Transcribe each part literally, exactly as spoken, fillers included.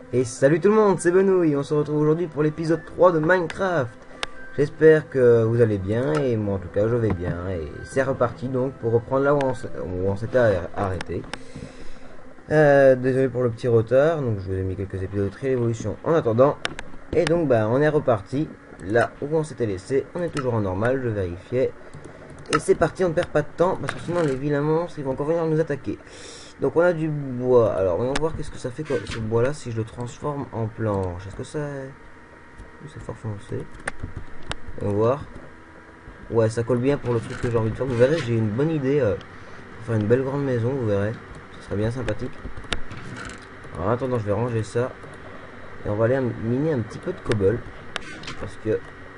Et salut tout le monde, c'est Benouille, on se retrouve aujourd'hui pour l'épisode trois de Minecraft. J'espère que vous allez bien, et moi en tout cas je vais bien, et c'est reparti donc pour reprendre là où on s'était arrêté. Euh, désolé pour le petit retard, donc je vous ai mis quelques épisodes de Trial Evolution en attendant. Et donc bah on est reparti, là où on s'était laissé, on est toujours en normal, je vérifiais. Et c'est parti, on ne perd pas de temps, parce que sinon les vilains monstres ils vont encore venir nous attaquer. Donc on a du bois. Alors voyons voir qu'est-ce que ça fait quoi, ce bois là si je le transforme en planche. Est-ce que ça... c'est fort foncé. On va voir. Ouais, ça colle bien pour le truc que j'ai envie de faire. Vous verrez, j'ai une bonne idée euh, pour faire une belle grande maison, vous verrez. Ce sera bien sympathique. Alors en attendant, je vais ranger ça. Et on va aller miner un petit peu de cobble. Parce que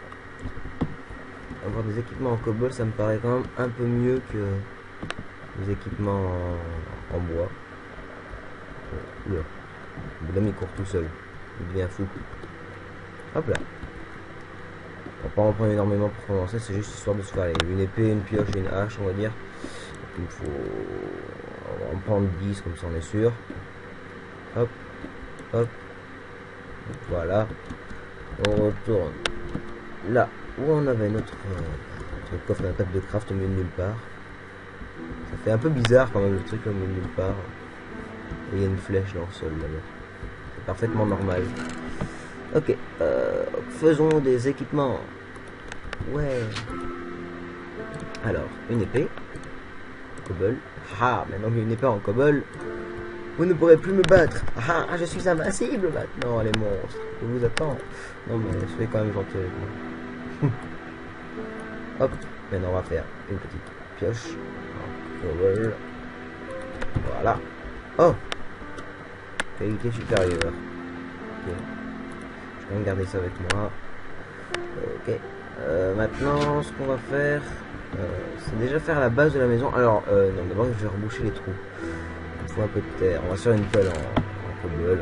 avoir des équipements en cobble, ça me paraît quand même un peu mieux que des équipements en, en bois. Oula. Le bonhomme il court tout seul. Il devient fou. Hop là. On va pas en prendre énormément pour commencer, c'est juste histoire de se faire une épée, une pioche et une hache, on va dire. Donc, il faut on va en prendre dix, comme ça on est sûr. Hop, hop. Voilà. On retourne là où on avait notre, euh, notre coffre à table de craft au milieu de nulle part. Ça fait un peu bizarre quand même le truc au milieu de nulle part. Et il y a une flèche dans le sol là-bas. C'est parfaitement normal. Ok, euh, faisons des équipements. Ouais. Alors, une épée. Cobble. Ah, maintenant que j'ai une épée en cobble, vous ne pourrez plus me battre. Ah, je suis invincible maintenant, les monstres. Je vous attends. Non, mais soyez quand même gentil avec moi. Hop, maintenant on va faire une petite pioche. Cobble. Voilà. Oh, qualité supérieure. Ok. Je vais même garder ça avec moi. Ok. Euh, maintenant, ce qu'on va faire, euh, c'est déjà faire la base de la maison. Alors, euh, non, d'abord, je vais reboucher les trous. Il me faut un peu de terre. On va se faire une pelle en, en cobble.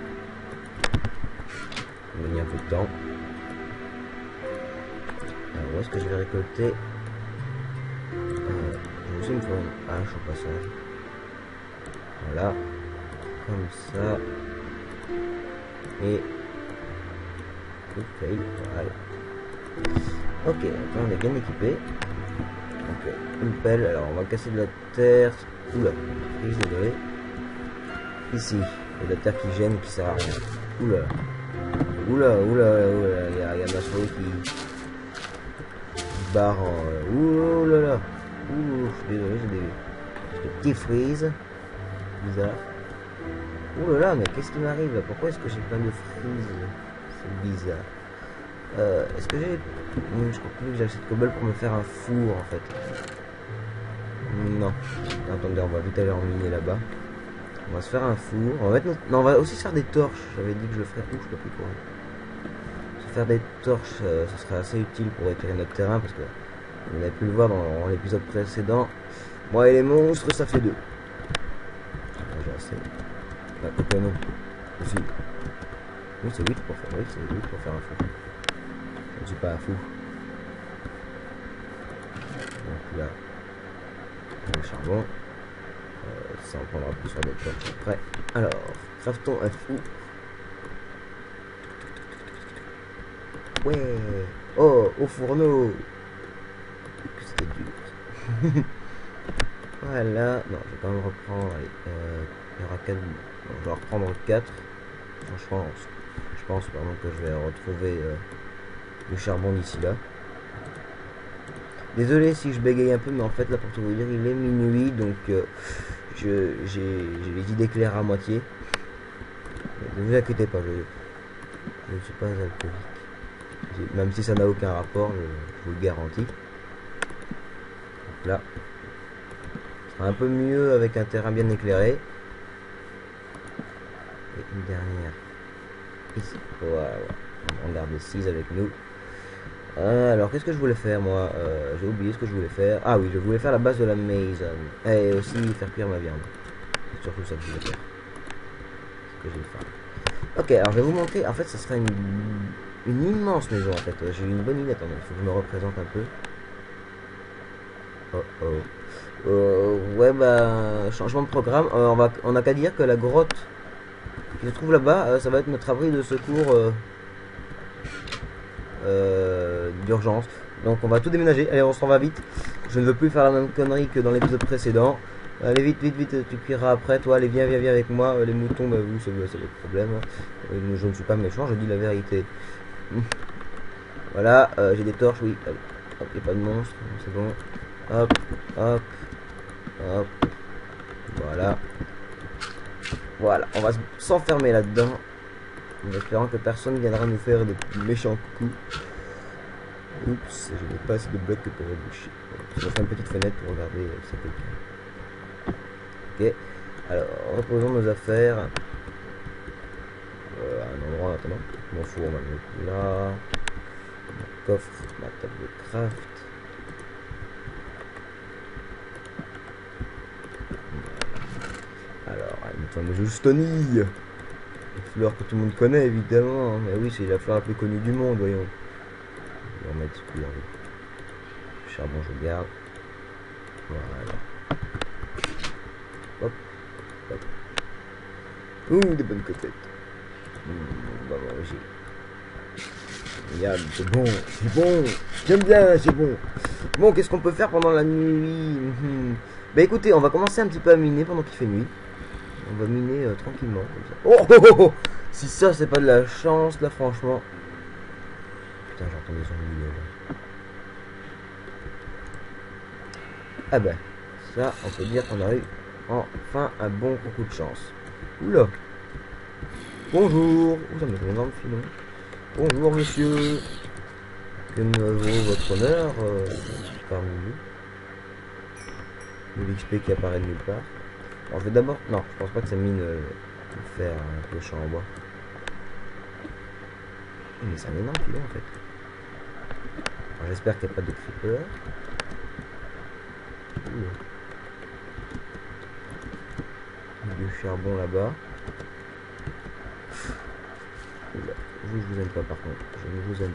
On va gagner un peu de temps. Alors, où est-ce que je vais récolter euh, je vais aussi me faire une hache au passage. Voilà. Comme ça. Et... ok, voilà. Ok, maintenant on est bien équipé. Donc une pelle, alors on va casser de la terre. Oula, je suis désolé. Ici, il y a de la terre qui gêne, qui sert à rien. Oula, oula, oula, oula, il y a, il y a ma souris qui, qui barre en... oula là. Ouh, je suis désolé, j'ai des, des petits freeze. Bizarre. Oula là, mais qu'est-ce qui m'arrive là? Pourquoi est-ce que j'ai plein de freeze? C'est bizarre. Euh, est-ce que j'ai... je crois plus que j'ai cette cobble pour me faire un four en fait. Non. Attendez, on va vite aller en miner là-bas. On va se faire un four. On va mettre notre... non, on va aussi se faire des torches. J'avais dit que je le ferais. Ouh, je sais plus quoi. Se faire des torches, euh, ce serait assez utile pour éclairer notre terrain parce que vous avez pu le voir dans, dans l'épisode précédent. Moi et les monstres, ça fait deux. J'ai assez. Ah, pourquoi non? Aussi. Oui, c'est huit pour faire. Oui, c'est huit pour faire un four. Je ne suis pas un fou. Donc là, le charbon. Euh, ça en prendra plus sur des torches après. Alors, craftons un fou. Ouais. Oh, au fourneau. Que c'était dur. Voilà. Non, je vais quand même reprendre. Allez, euh, il y aura quatre. Non, je vais reprendre quatre. Franchement, je pense pardon, que je vais retrouver euh, le charbon d'ici là. Désolé si je bégaye un peu, mais en fait là pour tout vous dire, il est minuit, donc euh, j'ai les idées claires à moitié. Ne vous inquiétez pas, je, je ne suis pas alcoolique. Même si ça n'a aucun rapport, je, je vous le garantis. Donc là, ce sera un peu mieux avec un terrain bien éclairé. Et une dernière ici. Voilà, on garde les six avec nous. Euh, alors qu'est-ce que je voulais faire moi euh, j'ai oublié ce que je voulais faire. Ah oui, je voulais faire la base de la maison et aussi faire cuire ma viande. C'est surtout ça que je voulais faire. Ce que je vais faire. Ok, alors je vais vous montrer. En fait ça sera une, une immense maison en fait. J'ai eu une bonne idée. Attendez, il faut que je me représente un peu. Oh oh euh, ouais bah changement de programme. euh, on va on n'a qu'à dire que la grotte qui se trouve là-bas. Euh, ça va être notre abri de secours euh, euh, d'urgence. Donc on va tout déménager. Allez, on s'en va vite. Je ne veux plus faire la même connerie que dans l'épisode précédent. Allez, vite, vite, vite, tu cuiras après. Toi, allez, viens, viens, viens avec moi. Les moutons, bah, vous, c'est votre problème. Euh, je ne suis pas méchant, je dis la vérité. Voilà, euh, j'ai des torches, oui. Allez, hop, il n'y a pas de monstre, c'est bon. Hop, hop, hop. Voilà. Voilà, on va s'enfermer là-dedans. En espérant que personne viendra nous faire des méchants coups. Oups, je n'ai pas assez de blocs pour reboucher. Je vais faire une petite fenêtre pour regarder euh, ça quelqu'un. Ok, alors reposons nos affaires. Euh, à un endroit maintenant. Mon four, on va le mettre là. Mon coffre, ma table de craft. Alors, une fameuse Houstonille. La fleur que tout le monde connaît évidemment. Mais oui, c'est la fleur la plus connue du monde, voyons. Je vais remettre ce couleur. Charbon, je garde. Voilà. Hop, hop. Ouh, des bonnes côtelettes. Mmh, on va manger. Regarde, c'est bon, c'est bon. J'aime bien, c'est bon. Bon, qu'est-ce qu'on peut faire pendant la nuit? mmh. Bah écoutez, on va commencer un petit peu à miner pendant qu'il fait nuit. On va miner euh, tranquillement comme ça. Oh, oh, oh, oh. Si ça c'est pas de la chance là franchement. Putain, j'entends des zombies là. Ah bah ça on peut dire qu'on a eu enfin un bon coup de chance. Oula. Bonjour. Ouh, ça me fait un énorme filon. Bonjour monsieur. Que me vaut votre honneur euh, parmi nous. De l'X P qui apparaît de nulle part. Alors je vais d'abord... Non, je pense pas que ça mine euh, faire un clochard en bois. Mais c'est un énorme filon en fait. J'espère qu'il n'y a pas de creeper. Du charbon là-bas. Vous, je vous aime pas par contre. Je ne vous aime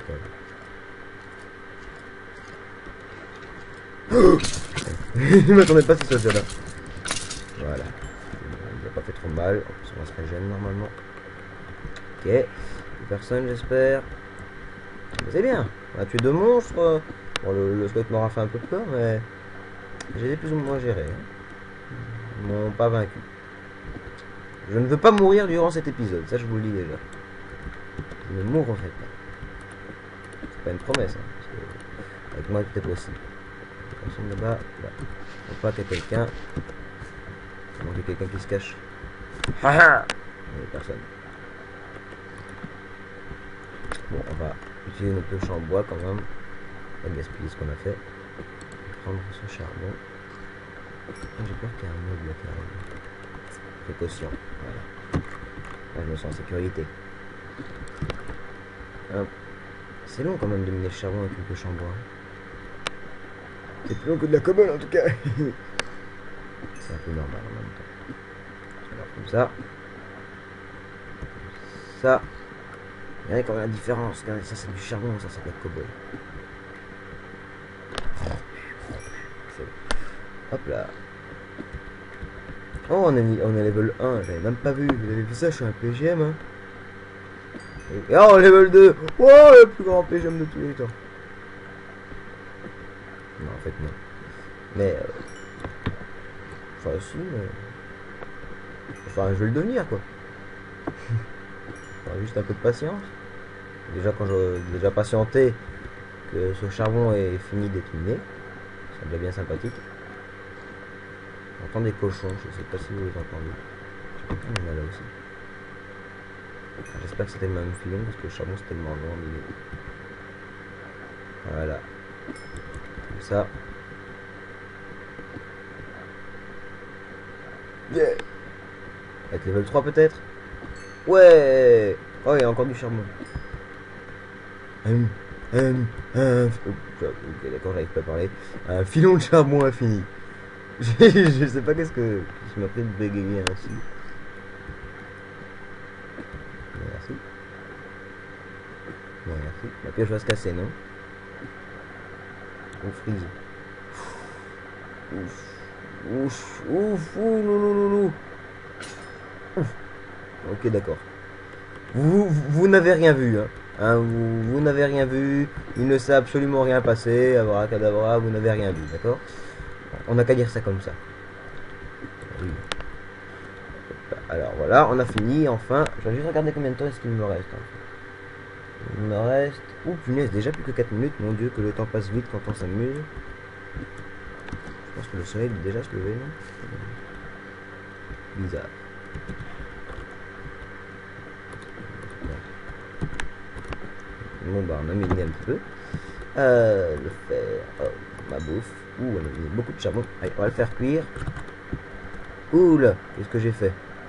pas. Je m'attendais pas à ce soit là. Voilà. Il n'a pas fait trop mal. En plus, on va se régénérer normalement. Ok. Personne, j'espère. C'est bien. On a tué deux monstres. Bon, le, le squelette m'aura fait un peu peur, mais je les ai plus ou moins gérés. Hein. Ils m'ont pas vaincu. Je ne veux pas mourir durant cet épisode. Ça, je vous le dis déjà. Je ne mourrai pas. C'est pas une promesse. Hein, parce que avec moi, tout est possible. Personne là-bas. Là. Faut pas qu'il y ait quelqu'un. Il manque quelqu'un qui se cache. Haha. Il n'y a personne. Bon, on va utiliser notre pioche en bois quand même. Pas gaspiller ce qu'on a fait. Prendre ce charbon. J'ai peur qu'il y ait un meuble qui arrive. Précaution. Voilà. Là, je me sens en sécurité. C'est long quand même de miner le charbon avec une pioche en bois. C'est plus long que de la cobble en tout cas. C'est un peu normal en même temps. Alors comme ça. Ça. Regardez quand même la différence. Regardez, ça c'est du charbon, ça c'est de la cobble. Hop là. Oh, on est, on est level un, j'avais même pas vu. Vous avez vu ça, je suis un P G M. Hein. Et oh, level deux. Oh, le plus grand P G M de tous les temps. Non, en fait, non. Mais. Euh... Enfin, si, mais. Enfin, je vais le devenir, quoi. Enfin, juste un peu de patience. Déjà, quand je. Déjà patienté que ce charbon est fini d'être miné. Ça devient bien sympathique. J'entends des cochons, je sais pas si vous les entendez. Il y en a là aussi. J'espère que c'était le même filon parce que le charbon c'est tellement loin. Voilà. Comme ça. Yeah. Avec level trois peut-être. Ouais. Oh, il y a encore du charbon. Hum, hum, hum. Ok, d'accord, j'arrive pas à parler. Un filon de charbon infini. Je sais pas qu'est-ce que je m'a pris de bégayer ainsi. Merci. Merci. La pioche va se casser, non? On frise. Ouf. Ouf. Ouf. Ouh, loulou, loulou. Ouf. Ok, d'accord. Vous, vous, vous n'avez rien vu, hein. Hein, vous vous n'avez rien vu. Il ne s'est absolument rien passé. Abracadabra, vous n'avez rien vu, d'accord? On n'a qu'à dire ça comme ça. Oui. Alors voilà, on a fini, enfin. Je vais juste regarder combien de temps est-ce qu'il me reste. Hein. Il me reste... Ouh, punaise, déjà plus que quatre minutes. Mon Dieu, que le temps passe vite quand on s'amuse. Je pense que le soleil est déjà se lever, non? Bizarre. Bon bah on a miné un petit peu. Euh, le fer, oh, ma bouffe. Ouh, on a mis beaucoup de charbon. Allez, on va le faire cuire. Ouh là, qu'est-ce que j'ai fait?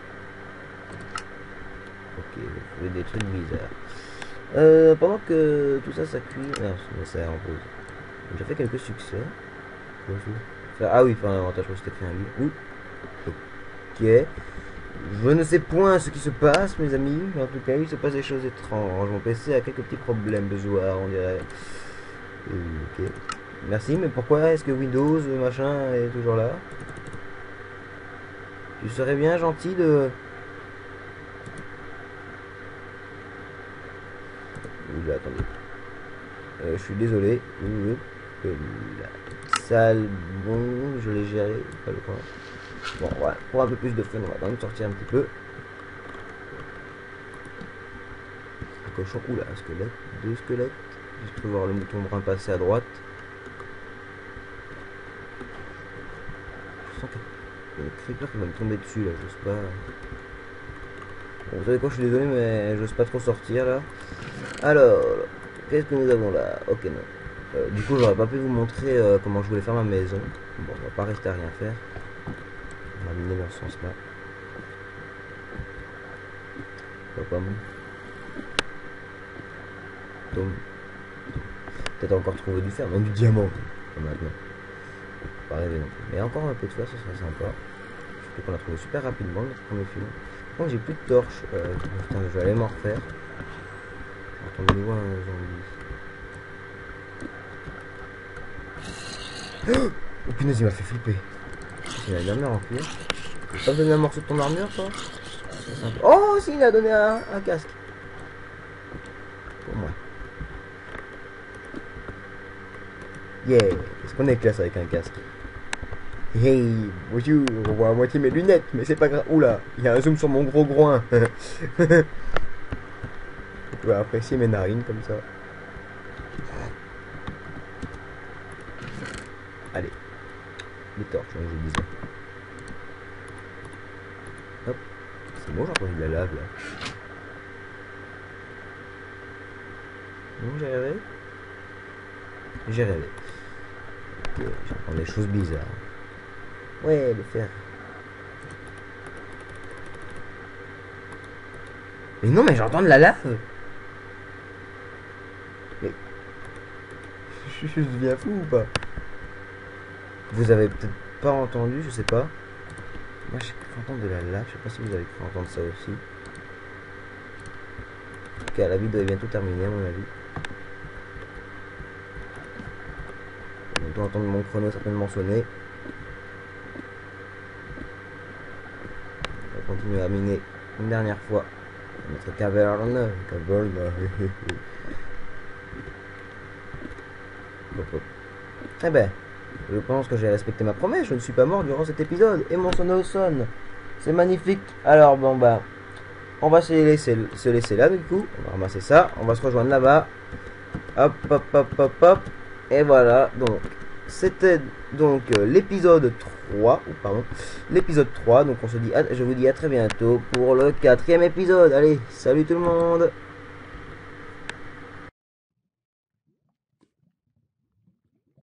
Ok, je fais des trucs bizarres. Euh, pendant que tout ça, ça cuit... Non, ça en pause. J'ai fait quelques succès. Ah oui, enfin, l'avantage, je crois que c'était fait un livre. Ouh. Ok. Je ne sais point ce qui se passe, mes amis. Mais en tout cas, il se passe des choses étranges. Mon P C a quelques petits problèmes de joie, on dirait. Ok. Merci, mais pourquoi est-ce que Windows, machin, est toujours là? Tu serais bien gentil de... Oula, attendez. Euh, je suis désolé. La salle, bon, je l'ai géré. Pas le point. Bon, voilà. Pour un peu plus de fun, on va quand même sortir un petit peu. Un cochon. Oula, un squelette. Deux squelettes. Je peux voir le mouton brun passer à droite. Je sens qu'il y a une creeper qui va me tomber dessus là. J'ose pas. Bon, vous savez quoi, je suis désolé, mais j'ose pas trop sortir là. Alors, qu'est-ce que nous avons là? Ok, non. Euh, du coup, j'aurais pas pu vous montrer euh, comment je voulais faire ma maison. Bon, on va pas rester à rien faire. On va miner dans ce sens-là. Pourquoi pas, Tom. Peut-être encore trouver du fer, même du diamant. Maintenant. Pas rêver non plus. Mais encore un peu de fer, ce serait sympa. Surtout qu'on a trouvé super rapidement notre premier filon. Donc j'ai plus de torches. Euh, putain, je vais aller m'en refaire. J'entends de nouveau un zombie. Oh punaise, il m'a fait flipper. Il a une armure en cuir. Tu peux pas me donner un morceau de ton armure, toi? Oh, si, il a donné un, un casque. Pour moi. Yeah, est-ce qu'on est classe avec un casque? Hey, bonjour, on voit à moitié mes lunettes, mais c'est pas grave. Oula, il y a un zoom sur mon gros groin. Vous pouvez apprécier mes narines comme ça. Allez, les torches, comme je disais. Hop, c'est bon, j'ai entendu de la lave là. Non, j'ai rêvé. J'ai rêvé. Ok, j'entends des choses bizarres. Ouais, le fer. Mais non, mais j'entends de la lave. Mais... Je, je deviens fou ou pas? Vous avez peut-être pas entendu, je sais pas. Moi, j'ai cru entendre de la lave. Je sais pas si vous avez cru entendre ça aussi. En tout cas, la vidéo est bientôt terminée, à mon avis. On peut entendre mon chrono certainement sonner. On va continuer à miner une dernière fois notre caverne. Caverne. Eh ben, je pense que j'ai respecté ma promesse. Je ne suis pas mort durant cet épisode. Et mon sono sonne. C'est magnifique. Alors, bon, bah, on va se laisser, se laisser là, du coup. On va ramasser ça. On va se rejoindre là-bas. Hop, hop, hop, hop, hop. Et voilà. Donc, c'était donc euh, l'épisode trois. Ou pardon. L'épisode trois. Donc, on se dit, à, je vous dis à très bientôt pour le quatrième épisode. Allez, salut tout le monde.